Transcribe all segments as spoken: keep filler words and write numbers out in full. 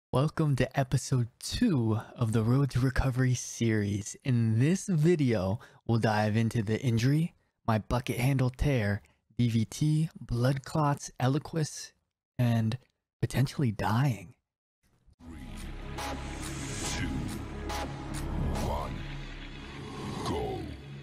Welcome to episode two of the Road to Recovery series. In this video, we'll dive into the injury, my bucket handle tear, D V T, blood clots, eloquus, and potentially dying. Three, two, one, go.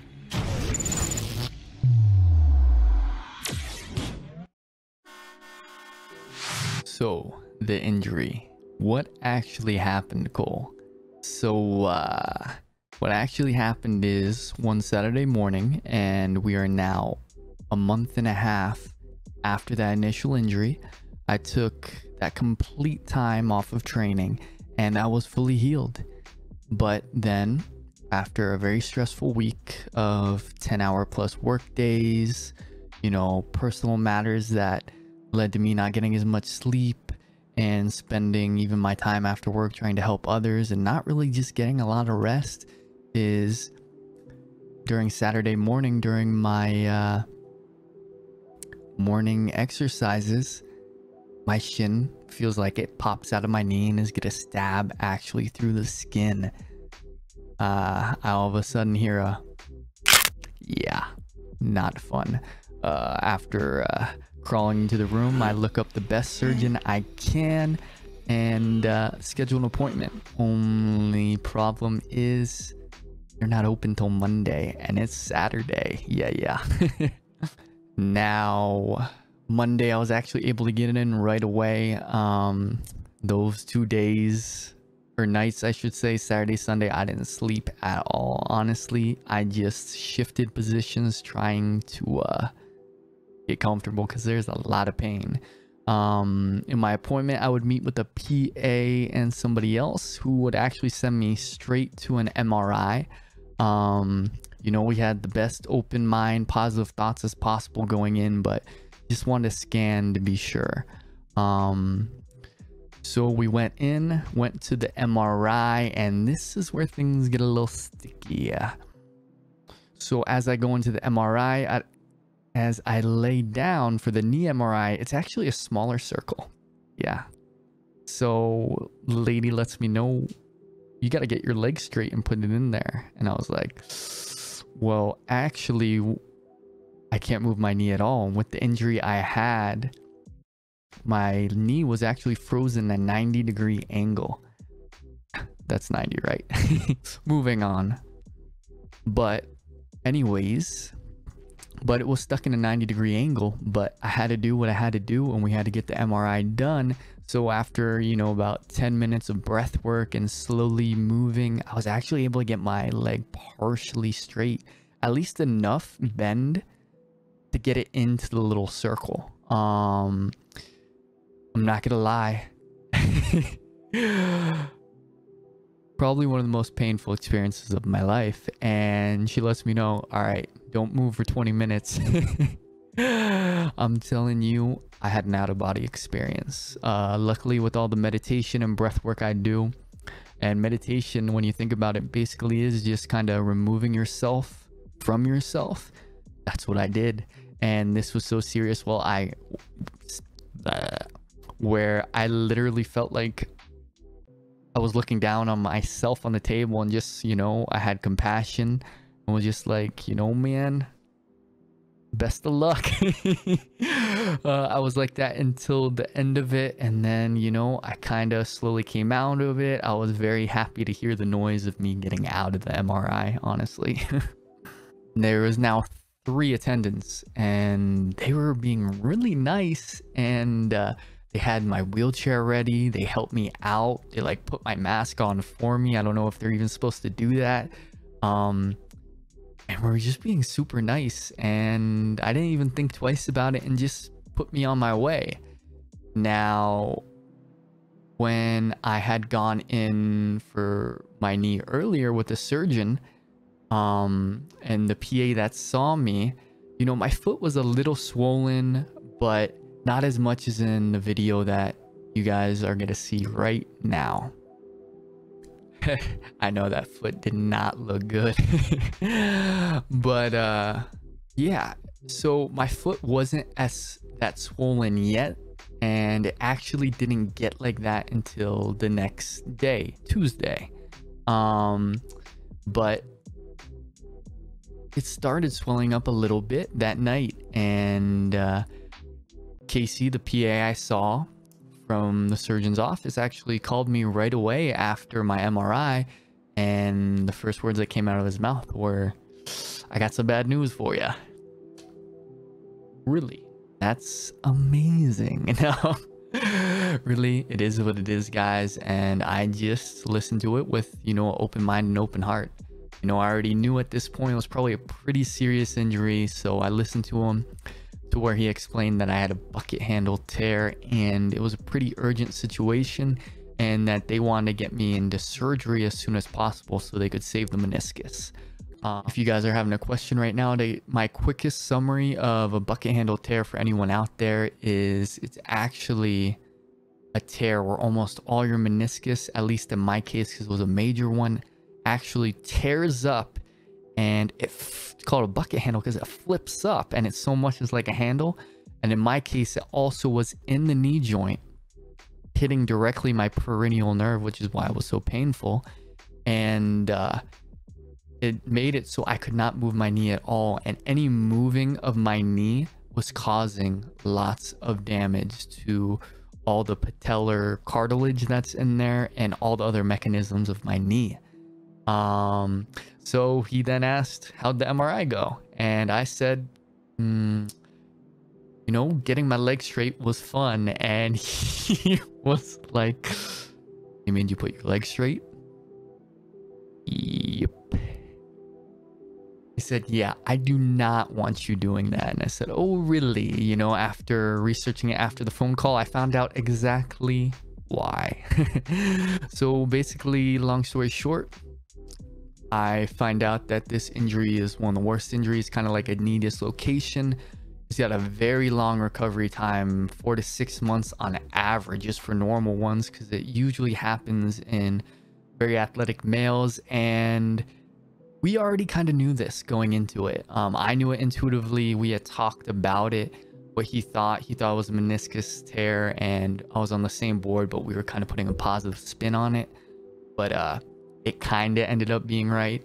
So, the injury. What actually happened, Cole? So, uh, what actually happened is one Saturday morning, and we are now a month and a half after that initial injury. I took that complete time off of training, and I was fully healed. But then, after a very stressful week of ten hour plus work days, you know, personal matters that led to me not getting as much sleep, and spending even my time after work trying to help others and not really just getting a lot of rest, is during Saturday morning during my uh, morning exercises, my shin feels like it pops out of my knee and is gonna stab actually through the skin. Uh, I all of a sudden hear a, yeah, not fun. Uh, after uh, crawling into the room, I look up the best surgeon I can and uh, schedule an appointment. Only problem is they're not open till Monday, and it's Saturday. Yeah, yeah. Now, Monday, I was actually able to get it in right away. Um, those two days, or nights, I should say, Saturday, Sunday, I didn't sleep at all. Honestly, I just shifted positions trying to uh, get comfortable because there's a lot of pain. Um, in my appointment, I would meet with a P A and somebody else who would actually send me straight to an M R I. Um, you know, we had the best open mind, positive thoughts as possible going in, but just wanted to scan to be sure. Um, so we went in, went to the M R I, and this is where things get a little sticky. So as I go into the M R I, I As I lay down for the knee M R I, it's actually a smaller circle. Yeah. So the lady lets me know, you got to get your leg straight and put it in there. And I was like, well, actually, I can't move my knee at all. And with the injury I had, my knee was actually frozen at ninety degree angle. That's ninety, right? Moving on. But anyways, but it was stuck in a ninety degree angle, but I had to do what I had to do, and we had to get the M R I done. So after, you know, about ten minutes of breath work and slowly moving, I was actually able to get my leg partially straight, at least enough bend to get it into the little circle. Um, I'm not gonna lie. Probably one of the most painful experiences of my life. And she lets me know, all right, don't move for twenty minutes. I'm telling you, I had an out-of-body experience. Uh, luckily, with all the meditation and breath work I do, and meditation, when you think about it, basically is just kind of removing yourself from yourself. That's what I did. And this was so serious. Well, I, uh, where I literally felt like I was looking down on myself on the table, and just, you know, I had compassion and was just like, you know, man, best of luck. uh, I was like that until the end of it. And then, you know, I kind of slowly came out of it. I was very happy to hear the noise of me getting out of the M R I, honestly. There was now three attendants, and they were being really nice, and uh, they had my wheelchair ready. They helped me out. They like put my mask on for me. I don't know if they're even supposed to do that. Um, and we were just being super nice. And I didn't even think twice about it and just put me on my way. Now, when I had gone in for my knee earlier with the surgeon, um, and the P A that saw me, you know, my foot was a little swollen, but not as much as in the video that you guys are going to see right now. I know that foot did not look good. But uh, yeah, so my foot wasn't as that swollen yet, and it actually didn't get like that until the next day, Tuesday. Um, but it started swelling up a little bit that night, and uh, Casey, the P A I saw from the surgeon's office, actually called me right away after my M R I, and the first words that came out of his mouth were, "I got some bad news for you." Really? That's amazing. No, really, it is what it is, guys. And I just listened to it with, you know, an open mind and open heart. You know, I already knew at this point it was probably a pretty serious injury, so I listened to him to where he explained that I had a bucket handle tear and it was a pretty urgent situation, and that they wanted to get me into surgery as soon as possible so they could save the meniscus. Uh, if you guys are having a question right now, they, my quickest summary of a bucket handle tear for anyone out there is it's actually a tear where almost all your meniscus, at least in my case because it was a major one, actually tears up, and it it's called a bucket handle because it flips up and it's so much as like a handle. And in my case, it also was in the knee joint, hitting directly my peroneal nerve, which is why it was so painful. And uh, it made it so I could not move my knee at all, and any moving of my knee was causing lots of damage to all the patellar cartilage that's in there and all the other mechanisms of my knee. Um, so he then asked, "How'd the M R I go?" And I said, mm, you know, getting my leg straight was fun. And he was like, "You mean you put your leg straight?" Yep. He said, "Yeah, I do not want you doing that." And I said, "Oh, really?" You know, after researching it after the phone call, I found out exactly why. So basically, long story short, I find out that this injury is one of the worst injuries, kind of like a knee dislocation. It's got a very long recovery time, four to six months on average, just for normal ones, because it usually happens in very athletic males. And we already kind of knew this going into it. Um, I knew it intuitively. We had talked about it, what he thought. He thought it was a meniscus tear, and I was on the same board, but we were kind of putting a positive spin on it. But uh, it kind of ended up being right.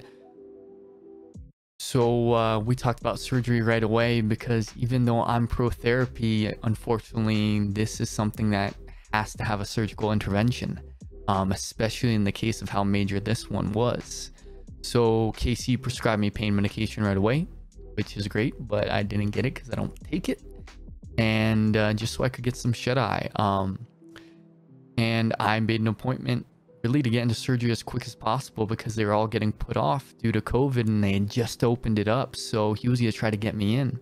So uh, we talked about surgery right away, because even though I'm pro therapy, unfortunately, this is something that has to have a surgical intervention, um, especially in the case of how major this one was. So Casey prescribed me pain medication right away, which is great, but I didn't get it because I don't take it. And uh, just so I could get some shut-eye. Um, and I made an appointment really to get into surgery as quick as possible, because they were all getting put off due to COVID and they had just opened it up. So he was going to try to get me in.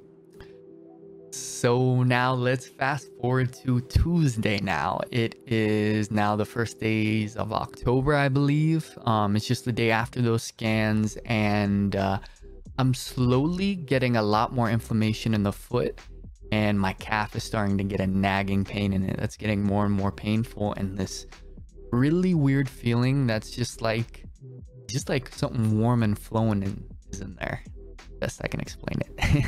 So now let's fast forward to Tuesday now. It is now the first days of October, I believe. Um, it's just the day after those scans, and uh, I'm slowly getting a lot more inflammation in the foot, and my calf is starting to get a nagging pain in it that's getting more and more painful, and this really weird feeling that's just like just like something warm and flowing in, is in there. Best I can explain it.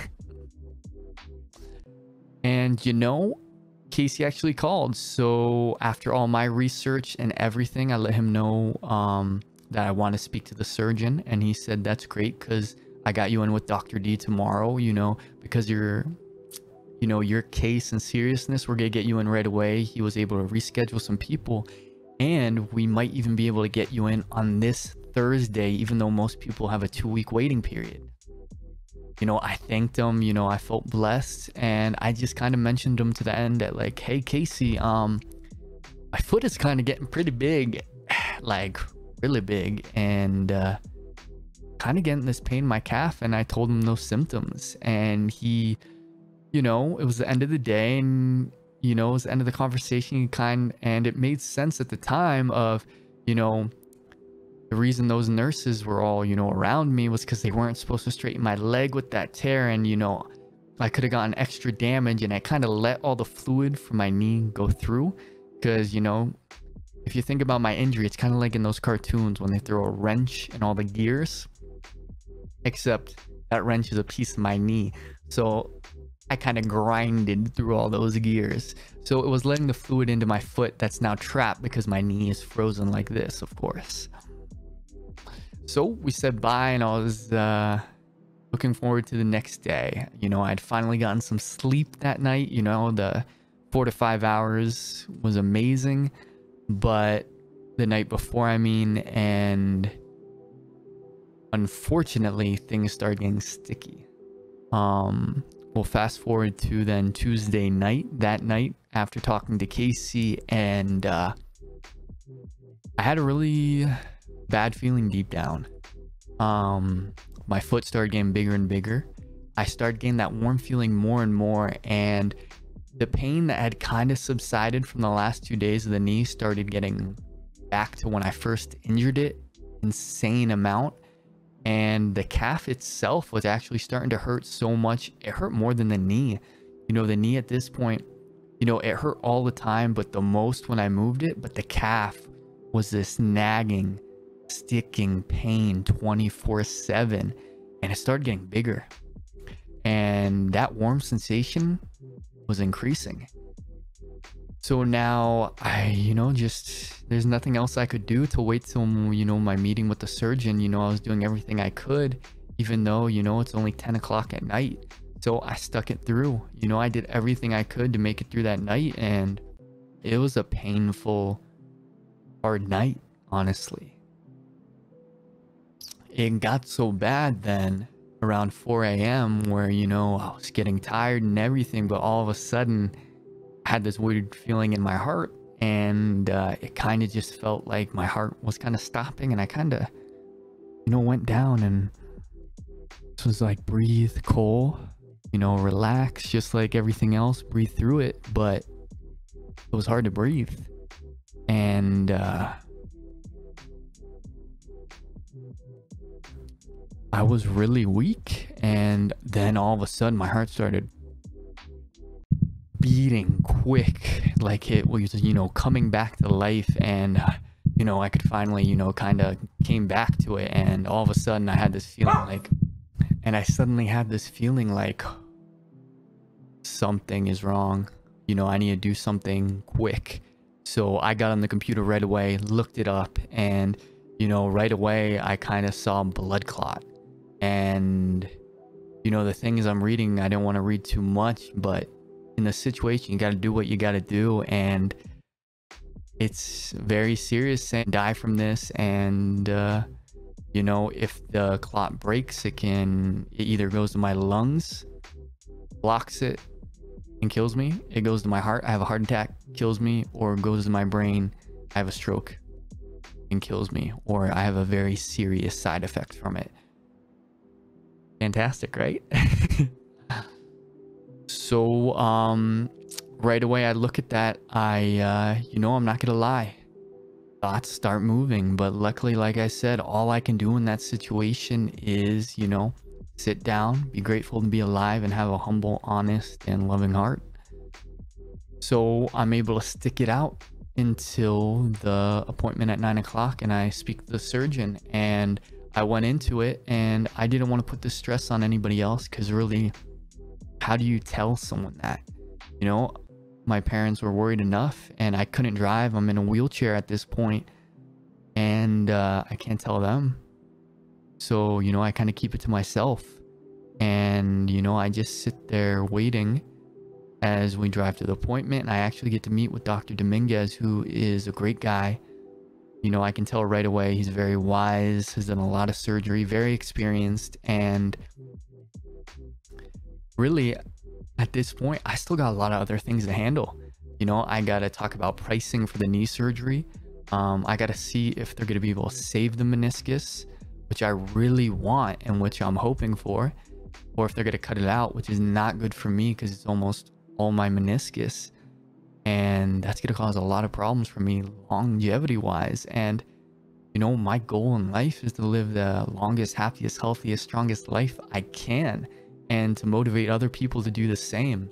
And you know, Casey actually called. So after all my research and everything, I let him know um, that I want to speak to the surgeon. And he said, "That's great, because I got you in with Doctor D tomorrow, you know, because you're, you know, your case and seriousness, we're going to get you in right away." He was able to reschedule some people, and we might even be able to get you in on this Thursday, even though most people have a two-week waiting period. You know, I thanked him, you know, I felt blessed, and I just kind of mentioned him to the end that, like, "Hey, Casey, um, my foot is kind of getting pretty big, like really big, and uh, kind of getting this pain in my calf." And I told him those symptoms, and he, you know, it was the end of the day, and, you know, it was the end of the conversation, he kind, and it made sense at the time of, you know, the reason those nurses were all, you know, around me was because they weren't supposed to straighten my leg with that tear. And, you know, I could have gotten extra damage, and I kind of let all the fluid from my knee go through. Because, you know, if you think about my injury, it's kind of like in those cartoons when they throw a wrench in all the gears, except that wrench is a piece of my knee. So I kind of grinded through all those gears. So it was letting the fluid into my foot that's now trapped because my knee is frozen like this, of course. So we said bye, and I was uh, looking forward to the next day. You know, I'd finally gotten some sleep that night. You know, the four to five hours was amazing. But the night before, I mean, and unfortunately, things started getting sticky. Um, we'll fast forward to then Tuesday night. That night, after talking to Casey, and uh, I had a really bad feeling deep down. Um, my foot started getting bigger and bigger. I started getting that warm feeling more and more, and the pain that had kind of subsided from the last two days of the knee started getting back to when I first injured it. Insane amount. And the calf itself was actually starting to hurt so much. It hurt more than the knee. You know, the knee at this point, you know, it hurt all the time, but the most when I moved it. But the calf was this nagging, sticking pain twenty-four seven. And it started getting bigger. And that warm sensation was increasing. So now I, you know, just, there's nothing else I could do to wait till, you know, my meeting with the surgeon. You know, I was doing everything I could, even though, you know, it's only ten o'clock at night. So I stuck it through. You know, I did everything I could to make it through that night, and it was a painful, hard night, honestly. It got so bad then around four A M where, you know, I was getting tired and everything, but all of a sudden I had this weird feeling in my heart, and uh, it kind of just felt like my heart was kind of stopping, and I kind of, you know, went down, and it was like, breathe, Cole, you know, relax, just like everything else, breathe through it. But it was hard to breathe, and uh, I was really weak. And then all of a sudden my heart started beating quick, like it was, you know, coming back to life. And uh, you know, I could finally, you know, kind of came back to it. And all of a sudden I had this feeling like, and I suddenly had this feeling like something is wrong. You know, I need to do something quick. So I got on the computer right away, looked it up, and, you know, right away I kind of saw blood clot. And, you know, the things I'm reading, I don't want to read too much, but in the situation, you got to do what you got to do. And it's very serious, saying die from this. And, uh, you know, if the clot breaks, it can, it either goes to my lungs, blocks it, and kills me. It goes to my heart, I have a heart attack, kills me, or goes to my brain, I have a stroke and kills me, or I have a very serious side effect from it. Fantastic, right? So um right away I look at that, I uh you know, I'm not gonna lie, thoughts start moving. But luckily, like I said, all I can do in that situation is, you know, sit down, be grateful to be alive, and have a humble, honest, and loving heart. So I'm able to stick it out until the appointment at nine o'clock, and I speak to the surgeon. And I went into it, and I didn't want to put the stress on anybody else, because really, how do you tell someone that? You know, my parents were worried enough, and I couldn't drive. I'm in a wheelchair at this point, and uh, I can't tell them. So, you know, I kind of keep it to myself. And, you know, I just sit there waiting as we drive to the appointment. And I actually get to meet with Doctor Dominguez, who is a great guy. You know, I can tell right away he's very wise, has done a lot of surgery, very experienced. And really, at this point, I still got a lot of other things to handle. You know, I got to talk about pricing for the knee surgery. Um, I got to see if they're going to be able to save the meniscus, which I really want and which I'm hoping for, or if they're going to cut it out, which is not good for me because it's almost all my meniscus. And that's going to cause a lot of problems for me longevity wise. And, you know, my goal in life is to live the longest, happiest, healthiest, strongest life I can, and to motivate other people to do the same.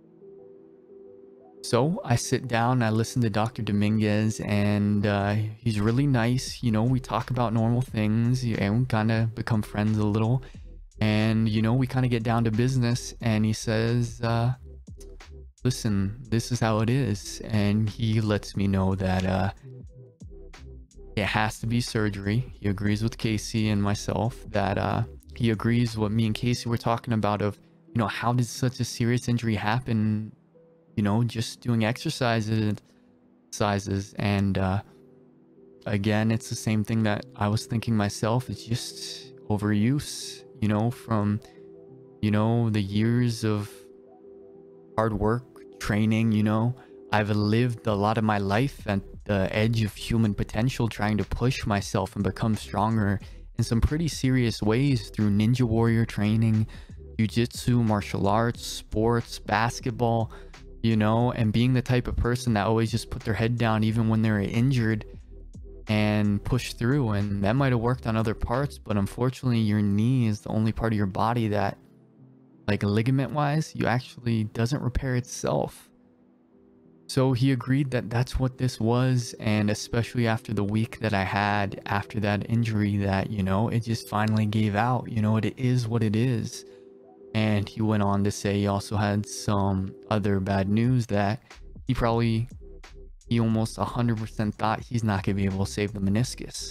So I sit down, I listen to Doctor Dominguez, and uh, he's really nice. You know, we talk about normal things, and we kind of become friends a little. And, you know, we kind of get down to business, and he says, uh, listen, this is how it is. And he lets me know that uh, it has to be surgery. He agrees with Casey and myself that uh, he agrees what me and Casey were talking about of, you know, how did such a serious injury happen? You know, just doing exercises, sizes. And uh, again, it's the same thing that I was thinking myself. It's just overuse, you know, from, you know, the years of hard work, training. You know, I've lived a lot of my life at the edge of human potential, trying to push myself and become stronger in some pretty serious ways through ninja warrior training, jiu-jitsu, martial arts, sports, basketball, you know, and being the type of person that always just put their head down even when they're injured and push through. And that might have worked on other parts, but unfortunately your knee is the only part of your body that, like ligament wise, you actually doesn't repair itself. So he agreed that that's what this was. And especially after the week that I had after that injury, that, you know, it just finally gave out. You know, it is what it is. And he went on to say he also had some other bad news, that he probably, he almost one hundred percent thought he's not going to be able to save the meniscus.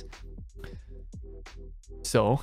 So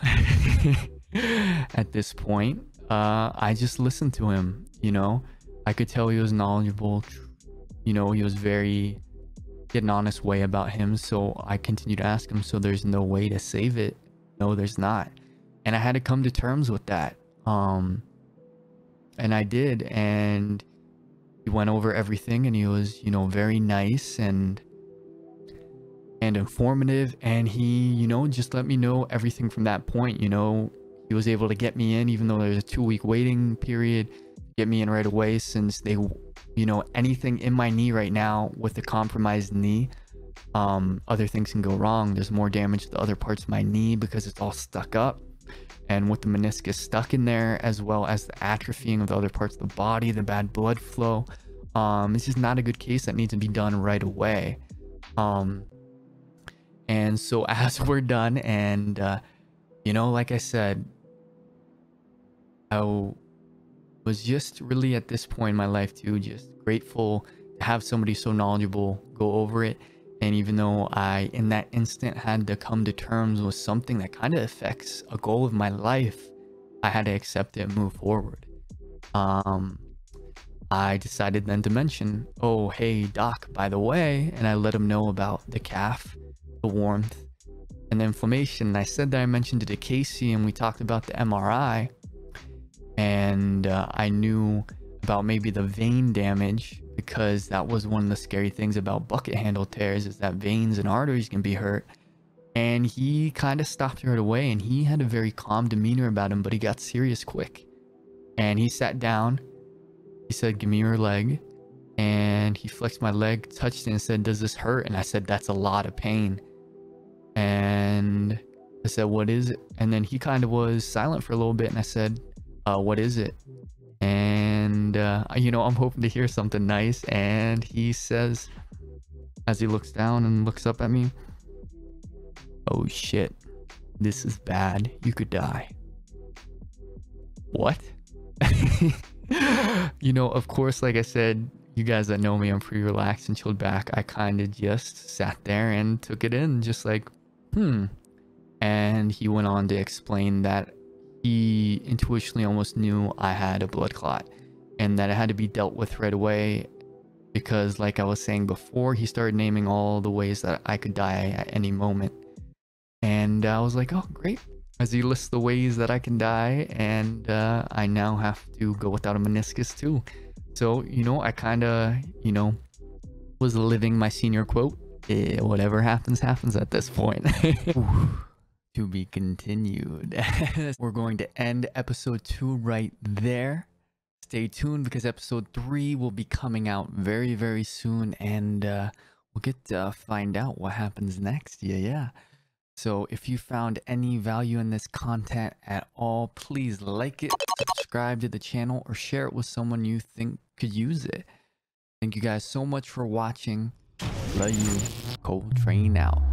at this point, uh, I just listened to him. You know, I could tell he was knowledgeable. You know, he was very, he had an honest way about him. So I continued to ask him, so there's no way to save it? No, there's not. And I had to come to terms with that. Um, and I did. And he went over everything, and he was, you know, very nice and, and informative. And he, you know, just let me know everything from that point. You know, he was able to get me in, even though there's a two week waiting period, get me in right away, since they, you know, anything in my knee right now with a compromised knee, um, other things can go wrong. There's more damage to the other parts of my knee because it's all stuck up. And with the meniscus stuck in there, as well as the atrophying of the other parts of the body, the bad blood flow, um, it's just not a good case that needs to be done right away. Um, and so as we're done, and, uh, you know, like I said, I was just really at this point in my life too, just grateful to have somebody so knowledgeable go over it. And even though I, in that instant, had to come to terms with something that kind of affects a goal of my life, I had to accept it and move forward. Um, I decided then to mention, oh, hey, doc, by the way, and I let him know about the calf, the warmth, and the inflammation. I said that I mentioned it to Casey, and we talked about the M R I, and uh, I knew about maybe the vein damage, because that was one of the scary things about bucket handle tears, is that veins and arteries can be hurt. And he kind of stopped right away, and he had a very calm demeanor about him, but he got serious quick. And he sat down, he said, give me your leg. And he flexed my leg, touched it, and said, does this hurt? And I said, that's a lot of pain. And I said, what is it? And then he kind of was silent for a little bit, and I said, uh, what is it? And uh, you know, I'm hoping to hear something nice. And he says, as he looks down and looks up at me, oh shit, this is bad, you could die. What? You know, of course, like I said, you guys that know me, I'm pretty relaxed and chilled back. I kind of just sat there and took it in, just like, hmm. And he went on to explain that he intuitionally almost knew I had a blood clot, and that it had to be dealt with right away, because like I was saying before, he started naming all the ways that I could die at any moment. And I was like, oh great, as he lists the ways that I can die, and uh, I now have to go without a meniscus too. So, you know, I kind of, you know, was living my senior quote, eh, whatever happens happens at this point. To be continued. We're going to end episode two right there. Stay tuned, because episode three will be coming out very, very soon, and uh, we'll get to find out what happens next. Yeah, yeah. So if you found any value in this content at all, please like it, subscribe to the channel, or share it with someone you think could use it. Thank you guys so much for watching. Love you. Coltrane out.